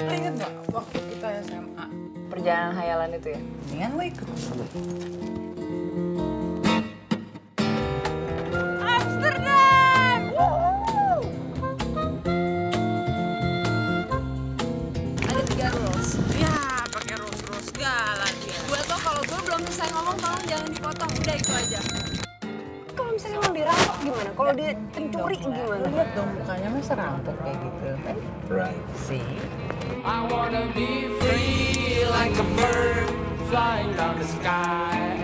Ingat nggak waktu kita SMA? Perjalanan hayalan itu ya? Mendingan lo ikut gue. Amsterdam! Ada 3 rules. Ya, pakai rules segala dia. Gue tuh kalau gue belum selesai ngomong, tolong jangan dipotong. Udah itu aja. Kalau misalnya mau dirampok gimana? Kalau dia pencuri gimana? Lihat dong mukanya masa rampok kayak gitu. Right, see? I wanna be free like a bird flying down the sky.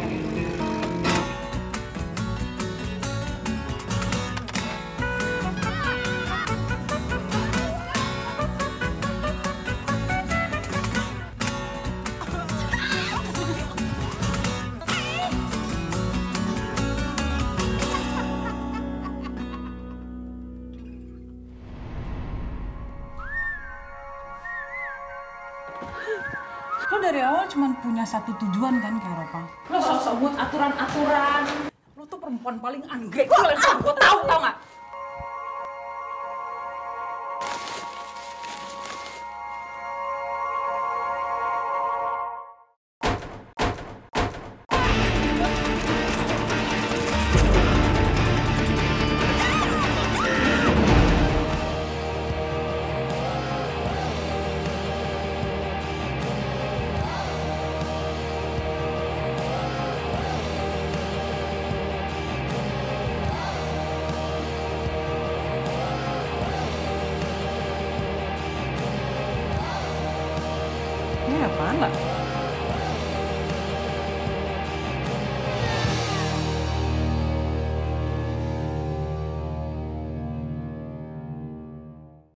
Lo dari awal cuma punya satu tujuan kan ke Eropa? Lo sok-sok buat aturan-aturan. Lo tuh perempuan paling ungrateful yang gue tahu nggak? Ini apaan lah?